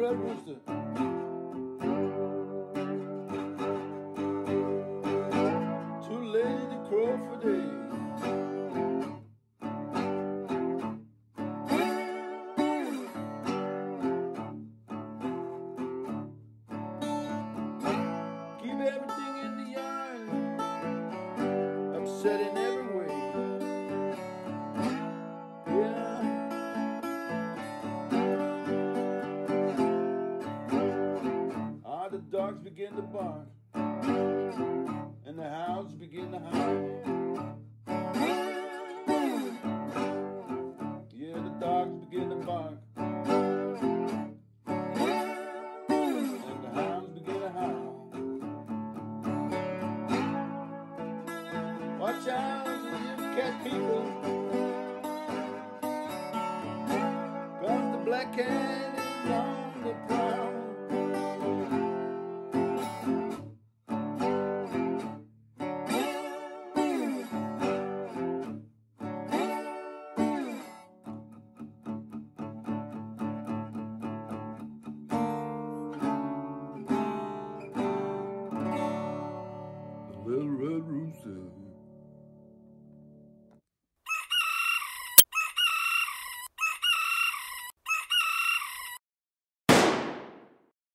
Red Rooster. Too lazy to crow for days. Keep everything in the yard, upsetting every way. Yeah. The dogs begin to bark, and the hounds begin to howl. Yeah, the dogs begin to bark, and the hounds begin to howl. Watch out, you cat people, 'cause the black cat